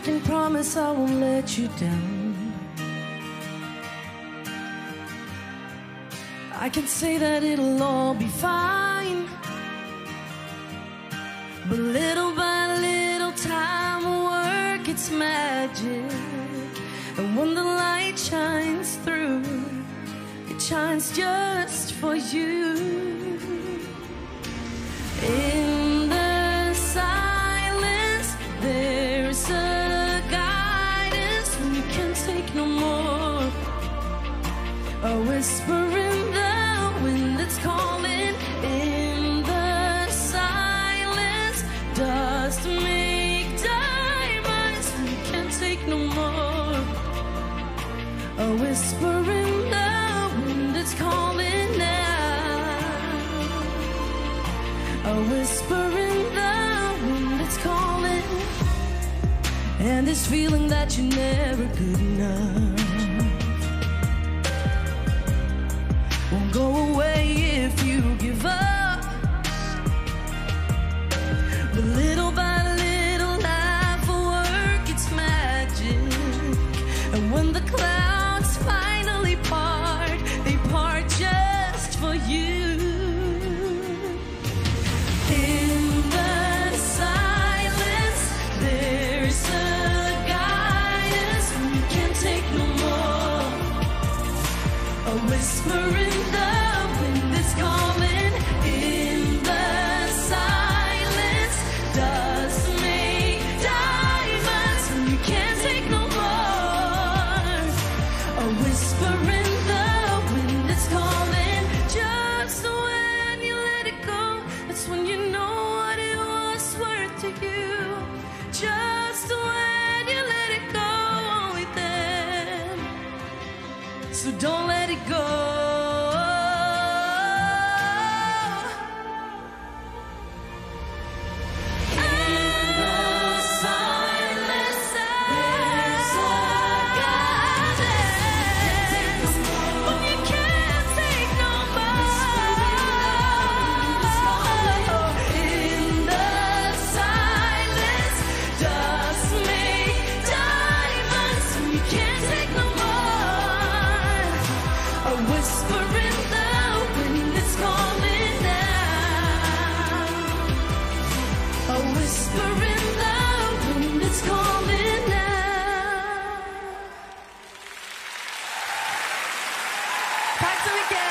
can promise I won't let you down. I can say that it'll all be fine, but little by little time will work its magic. And when the light shines through, it shines just for you. In the silence, there's a guidance when you can't take no more. A whisper in the wind that's calling. In the silence, dust make diamonds when you can't take no more. A whisper in the wind that's calling now. A whisper in the wind that's calling. And this feeling that you're never good enough won't go away if you give up. But little by little, life will work its magic. And when the clouds finally part, they part just for you. In the silence, there's a guidance when you can't take no more. A whisper in the wind that's calling. In the silence, dust make diamonds when you can't take no more. A whisper in the wind that's calling. Just when you let it go, that's when you know what it was worth to you. Just when you let it go, only then. So don't let it go. Tack så mycket!